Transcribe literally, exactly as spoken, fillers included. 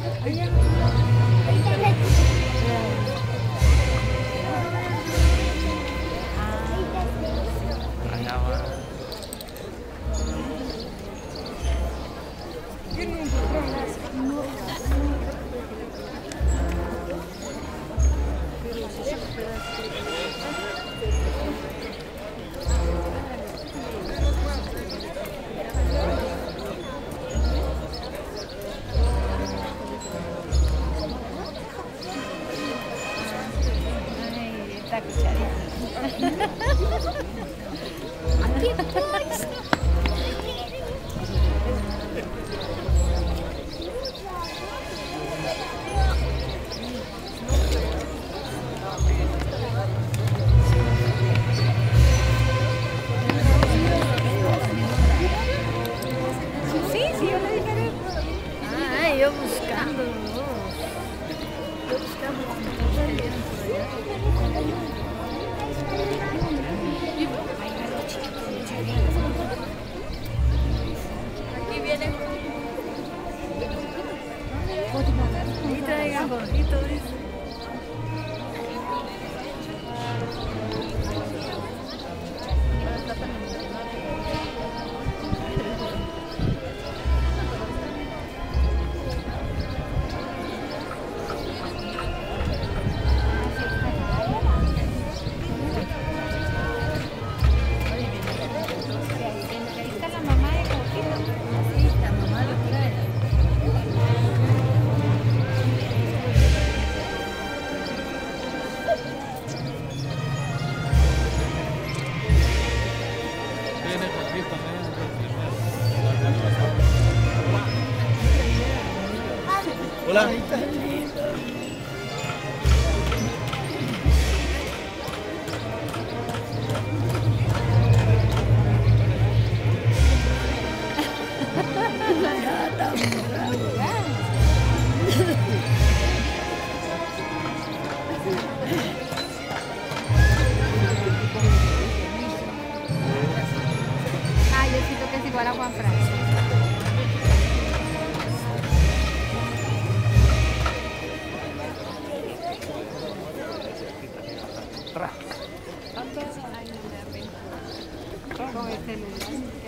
Allá va. Ay, esta cucharita. Aquí estoy. Sí, sí, yo le dije. Ah, yo buscando. Yo buscando. Aquí viene. Y traiga bonito, dice. Ahí está la mamá de Coquito. Sí, la mamá lo trae. Viene poquito, Hola. Ah, yo siento que es igual a Juan Francisco. Con el celular.